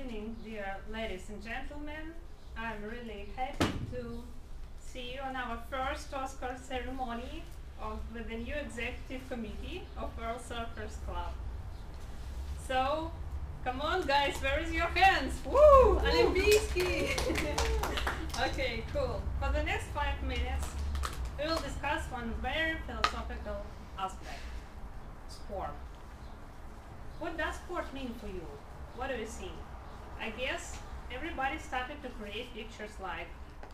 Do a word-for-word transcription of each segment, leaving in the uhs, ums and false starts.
evening, dear ladies and gentlemen. I'm really happy to see you on our first Oscar ceremony of with the new executive committee of World Surfers Club. So, come on guys, where is your hands? Woo! Olimpijski! Okay, cool. For the next five minutes, we will discuss one very philosophical aspect: sport. What does sport mean for you? What do you think? I guess everybody started to create pictures like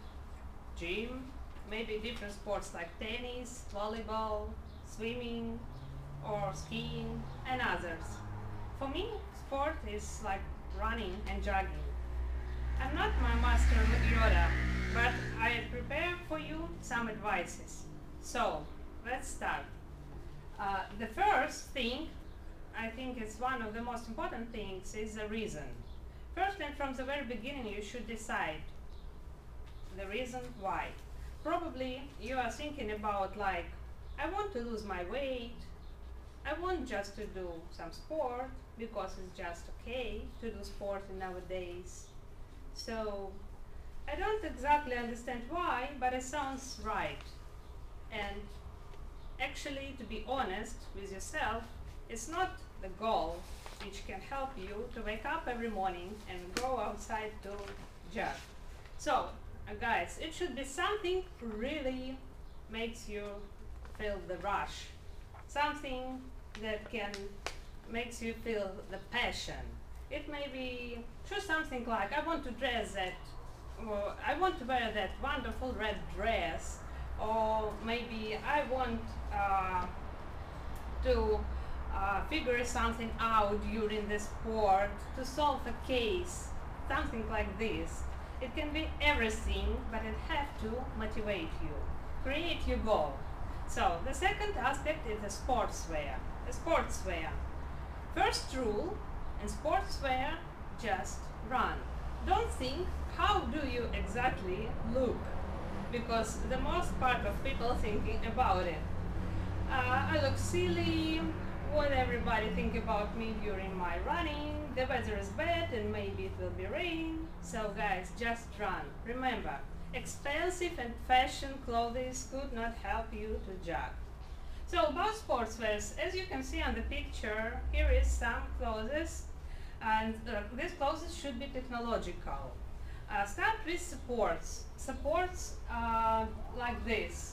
gym, maybe different sports like tennis, volleyball, swimming, or skiing, and others. For me, sport is like running and jogging. I'm not my master Yoda, but I prepare for you some advices. So, let's start. Uh, the first thing, I think it's one of the most important things, is the reason. First and from the very beginning, you should decide the reason why. Probably you are thinking about like, I want to lose my weight, I want just to do some sport because it's just okay to do sport nowadays. So I don't exactly understand why, but it sounds right. And actually, to be honest with yourself, it's not the goal which can help you to wake up every morning and go outside to jog. So, uh, guys, it should be something really makes you feel the rush, something that can makes you feel the passion. It may be just something like, I want to dress that, or I want to wear that wonderful red dress, or maybe I want uh, to uh, figure something out during the sport, to solve a case, something like this. It can be everything, but it has to motivate you, create your goal. So the second aspect is the sportswear. The sportswear. First rule in sportswear: just run. Don't think how do you exactly look, because the most part of people thinking about it. Uh, I look silly. What everybody think about me during my running? The weather is bad and maybe it will be rain. So guys, just run. Remember, expensive and fashion clothes could not help you to jog. So about sportswear, as you can see on the picture, here is some clothes, and uh, these clothes should be technological. Uh, start with supports. Supports uh, like this.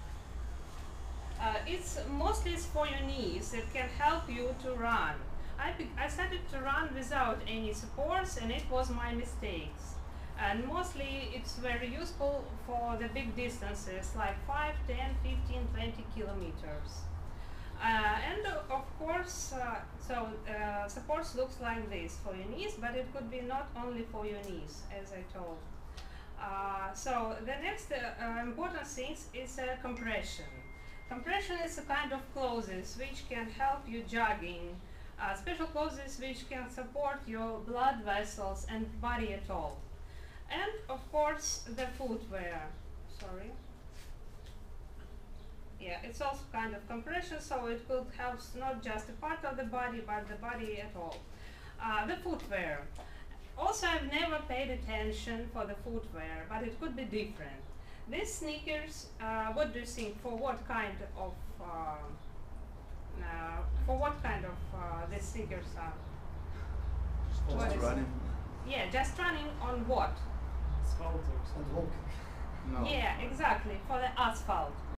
Uh, it's mostly for your knees. It can help you to run. I, I started to run without any supports, and it was my mistakes. And mostly it's very useful for the big distances like five, ten, fifteen, twenty kilometers. Uh, and uh, of course, uh, so uh, supports looks like this for your knees, but it could be not only for your knees, as I told. Uh, so the next uh, uh, important thing is uh, compression. Compression is a kind of clothes which can help you jogging, uh, special clothes which can support your blood vessels and body at all. And of course the footwear. Sorry. Yeah, it's also kind of compression, so it could help not just a part of the body, but the body at all. Uh, the footwear. Also, I've never paid attention for the footwear, but it could be different. These sneakers, uh, what do you think? For what kind of uh, uh, for what kind of uh, these sneakers are? Just running. Yeah, just running on what? Asphalt or something. No. Yeah, exactly, for the asphalt.